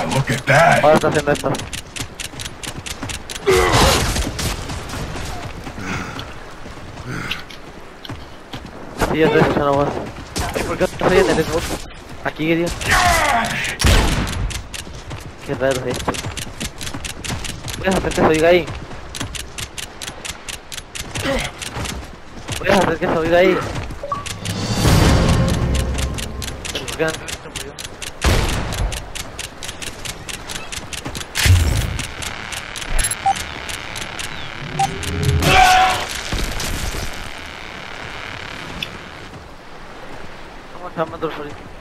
look at that. Ahora está haciendo esto. Sí, yo estoy escuchando voz. ¿Por qué no estoy en el Xbox? Aquí, querido. Qué raro es esto. ¿Puedes hacer que se oiga ahí? ¿Puedes hacer que se oiga ahí? ¿Por qué no se murió? ¿Cómo se llama tu